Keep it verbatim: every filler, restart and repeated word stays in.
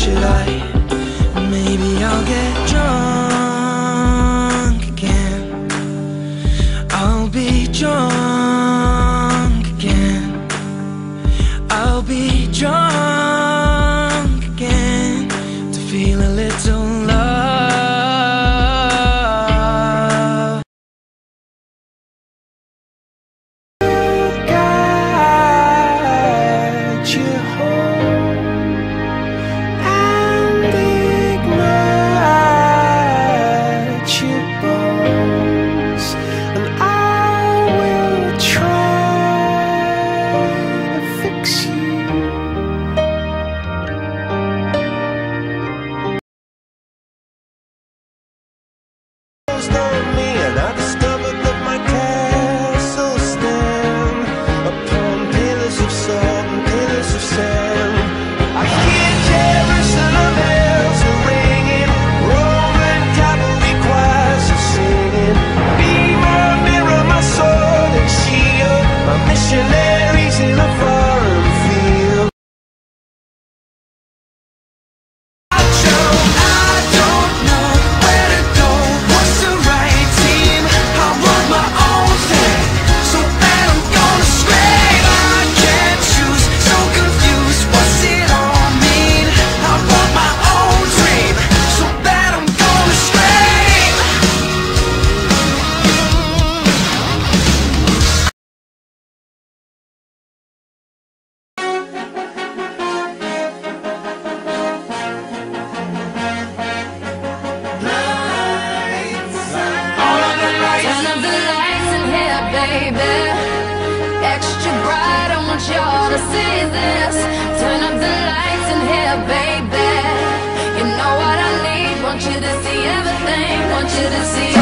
should I? Maybe I'll get drunk again. I'll be drunk again. I'll be drunk again to feel a little love. Guide you home and ignite your bones, and I will try to fix you. On me, and I discovered that my castle stand upon pillars of salt and pillars of sand. I hear Jerusalem bells are ringing, Roman cavalry choirs are singing. Be my mirror, my sword and shield, my missionaries in a foreign field. I don't know where to go, what's the right team? I want my own thing, so bad I'm gonna scream. I can't choose, so confused, what's it all mean? I want my own dream, so bad I'm gonna scream. Turn up the lights in here, baby. Extra bright, I want y'all to see this. Turn up the lights in here, baby. You know what I need, want you to see everything, want you to see